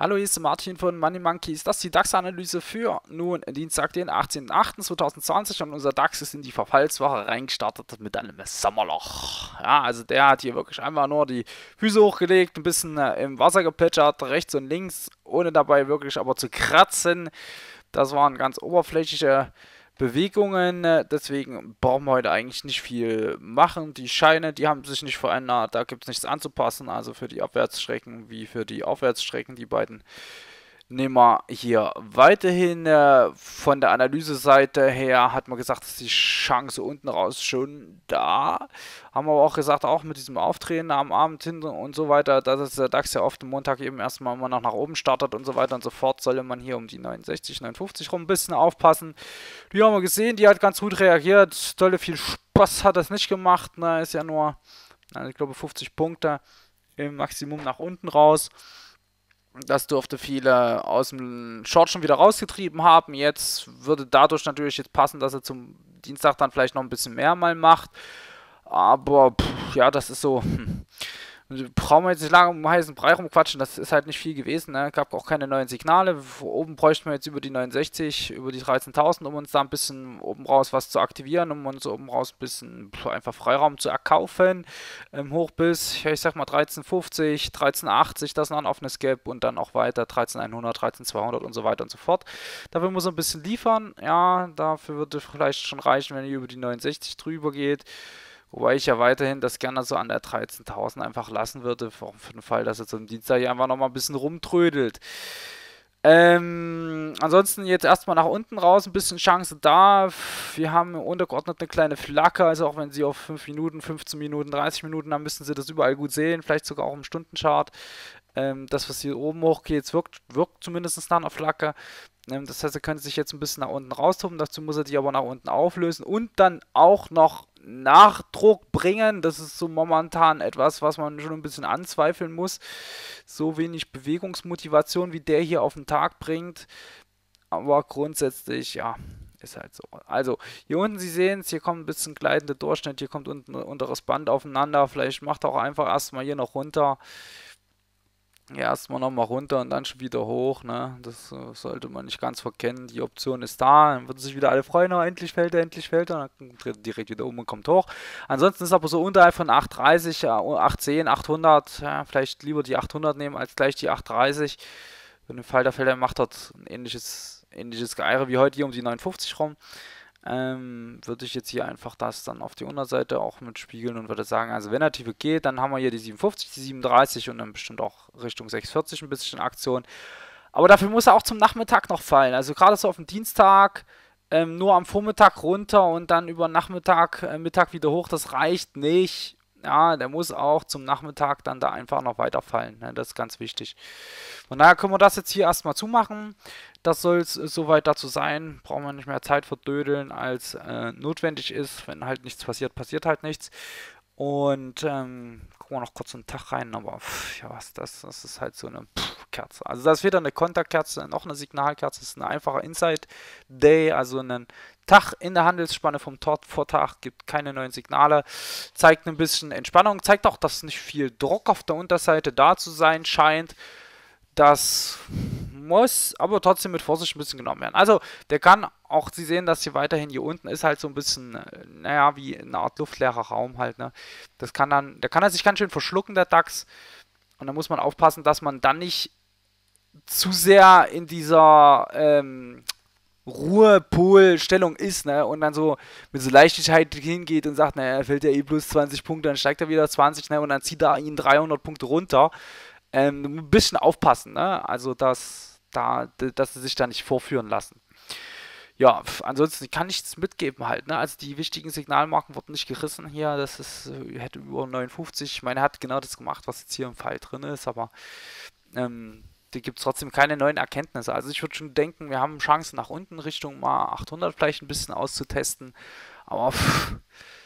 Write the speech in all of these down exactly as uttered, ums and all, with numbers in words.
Hallo, hier ist Martin von Money Monkeys. Das ist die DAX-Analyse für nun Dienstag, den achtzehnten achten zweitausendzwanzig, und unser DAX ist in die Verfallswoche reingestartet mit einem Sommerloch. Ja, also der hat hier wirklich einfach nur die Füße hochgelegt, ein bisschen äh, im Wasser geplätschert, rechts und links, ohne dabei wirklich aber zu kratzen. Das waren ganz oberflächliche Bewegungen, äh, deswegen brauchen wir heute eigentlich nicht viel machen. Die Scheine, die haben sich nicht verändert, da gibt es nichts anzupassen, also für die Abwärtsstrecken wie für die Aufwärtsstrecken, die beiden nehmen wir hier weiterhin. Äh, von der Analyseseite her hat man gesagt, ist die Chance unten raus schon da. Haben wir aber auch gesagt, auch mit diesem Auftreten am Abend hinten und so weiter, dass es der DAX ja oft am Montag eben erstmal immer noch nach oben startet und so weiter und so fort, solle man hier um die neunundsechzig, neunundfünfzig rum ein bisschen aufpassen. Die haben wir gesehen, die hat ganz gut reagiert. Tolle, viel Spaß hat das nicht gemacht. Ne? Ist ja nur, ich glaube, fünfzig Punkte im Maximum nach unten raus. Das dürfte viele aus dem Short schon wieder rausgetrieben haben. Jetzt würde dadurch natürlich jetzt passen, dass er zum Dienstag dann vielleicht noch ein bisschen mehr mal macht. Aber pff, ja, das ist so. Hm. Brauchen wir jetzt nicht lange um heißen Brei rumquatschen, das ist halt nicht viel gewesen, ne? Gab auch keine neuen Signale. Oben bräuchten wir jetzt über die neunundsechzig, über die dreizehntausend, um uns da ein bisschen oben raus was zu aktivieren, um uns oben raus ein bisschen einfach Freiraum zu erkaufen. Ähm, hoch bis, ja, ich sag mal dreizehn fünfzig, dreizehn achtzig, das ist noch ein offenes Gap, und dann auch weiter dreizehn hundert, dreizehn zweihundert und so weiter und so fort. Dafür muss er ein bisschen liefern, ja, dafür würde vielleicht schon reichen, wenn ihr über die neunundsechzig drüber geht. Wobei ich ja weiterhin das gerne so an der dreizehntausend einfach lassen würde, für, für den Fall, dass er zum Dienstag hier einfach nochmal ein bisschen rumtrödelt. Ähm, ansonsten jetzt erstmal nach unten raus, ein bisschen Chance da. Wir haben untergeordnet eine kleine Flagge, also auch wenn Sie auf fünf Minuten, fünfzehn Minuten, dreißig Minuten, dann müssen Sie das überall gut sehen, vielleicht sogar auch im Stundenchart. Ähm, das, was hier oben hochgeht, wirkt, wirkt zumindest nach einer Flagge. Ähm, das heißt, er könnte sich jetzt ein bisschen nach unten raustoben, dazu muss er die aber nach unten auflösen und dann auch noch Nachdruck bringen. Das ist so momentan etwas, was man schon ein bisschen anzweifeln muss. So wenig Bewegungsmotivation, wie der hier auf den Tag bringt. Aber grundsätzlich, ja, ist halt so. Also, hier unten, Sie sehen es, hier kommt ein bisschen gleitender Durchschnitt, hier kommt unten ein unteres Band aufeinander. Vielleicht macht er auch einfach erstmal hier noch runter. Ja, erstmal nochmal runter und dann schon wieder hoch, ne? Das äh, sollte man nicht ganz verkennen. Die Option ist da, dann würden sich wieder alle freuen, oh, endlich fällt er, endlich fällt er, dann dreht er direkt wieder um und kommt hoch. Ansonsten ist aber so unterhalb von acht dreißig, äh, acht zehn, achthundert, ja, vielleicht lieber die achthundert nehmen als gleich die acht dreißig. Für den Fall der Fälle macht dort ein ähnliches, ähnliches Geeire wie heute hier um die neunundfünfzig rum. Ähm, würde ich jetzt hier einfach das dann auf die Unterseite auch mitspiegeln und würde sagen, also wenn der Tiefe geht, dann haben wir hier die siebenundfünfzig, die siebenunddreißig und dann bestimmt auch Richtung sechshundertvierzig ein bisschen Aktion. Aber dafür muss er auch zum Nachmittag noch fallen. Also gerade so auf dem Dienstag, ähm, nur am Vormittag runter und dann über Nachmittag, äh, Mittag wieder hoch, das reicht nicht. Ja, der muss auch zum Nachmittag dann da einfach noch weiterfallen. Ne? Das ist ganz wichtig. Von daher können wir das jetzt hier erstmal zumachen. Das soll es soweit dazu sein. Brauchen wir nicht mehr Zeit verdödeln, als äh, notwendig ist. Wenn halt nichts passiert, passiert halt nichts. Und ähm, gucken wir noch kurz einen Tag rein, aber pff, ja, was das, das ist halt so eine pff, Kerze. Also das ist weder eine Konterkerze, noch eine Signalkerze, das ist ein einfacher Inside Day, also einen Tag in der Handelsspanne vom Vortag, gibt keine neuen Signale, zeigt ein bisschen Entspannung, zeigt auch, dass nicht viel Druck auf der Unterseite da zu sein scheint. Das muss aber trotzdem mit Vorsicht ein bisschen genommen werden. Also, der kann auch, Sie sehen, dass hier weiterhin hier unten ist halt so ein bisschen, äh, naja, wie eine Art luftleerer Raum halt, ne? Das kann dann, der kann er sich ganz schön verschlucken, der DAX. Und da muss man aufpassen, dass man dann nicht zu sehr in dieser ähm, Ruhepol-Stellung ist, ne? Und dann so mit so Leichtigkeit hingeht und sagt, naja, er fällt ja eh plus zwanzig Punkte, dann steigt er wieder zwanzig, ne? Und dann zieht er ihn dreihundert Punkte runter. Ähm, ein bisschen aufpassen, ne? Also, dass, da, dass sie sich da nicht vorführen lassen. Ja, pf, ansonsten kann ich nichts mitgeben halt, ne? Also die wichtigen Signalmarken wurden nicht gerissen hier. Das ist, äh, hätte über neunundfünfzig. Ich meine, er hat genau das gemacht, was jetzt hier im Fall drin ist, aber ähm, da gibt es trotzdem keine neuen Erkenntnisse. Also ich würde schon denken, wir haben Chancen nach unten Richtung mal achthundert vielleicht ein bisschen auszutesten. Aber pff,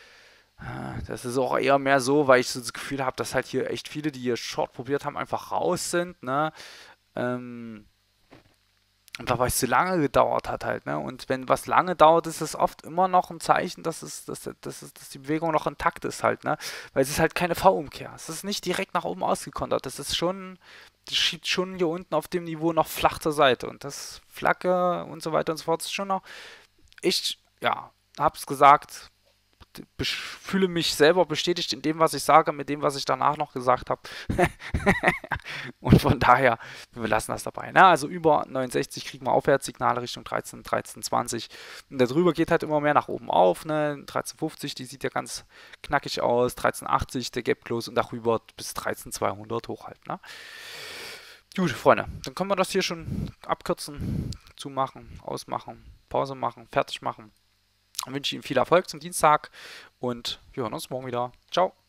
das ist auch eher mehr so, weil ich so das Gefühl habe, dass halt hier echt viele, die hier Short probiert haben, einfach raus sind, ne? Ähm, einfach weil es zu lange gedauert hat halt, ne? Und wenn was lange dauert, ist es oft immer noch ein Zeichen, dass es, dass, dass, es, dass die Bewegung noch intakt ist halt, ne? Weil es ist halt keine V-Umkehr. Es ist nicht direkt nach oben ausgekontert. Das ist schon das schiebt schon hier unten auf dem Niveau noch flach zur Seite. Und das Flagge und so weiter und so fort ist schon noch. Ich, ja, hab's gesagt, fühle mich selber bestätigt in dem, was ich sage, mit dem, was ich danach noch gesagt habe. Und von daher, wir lassen das dabei. Na, also über neunundsechzig kriegen wir Aufwärtssignale Richtung dreizehn, dreizehn zwanzig. Und darüber geht halt immer mehr nach oben auf. Ne? dreizehn fünfzig, die sieht ja ganz knackig aus. dreizehn achtzig, der Gap Close und darüber bis dreizehn zweihundert hoch halt. Ne? Gut, Freunde, dann können wir das hier schon abkürzen, zumachen, ausmachen, Pause machen, fertig machen. Dann wünsche ich Ihnen viel Erfolg zum Dienstag und wir hören uns morgen wieder. Ciao.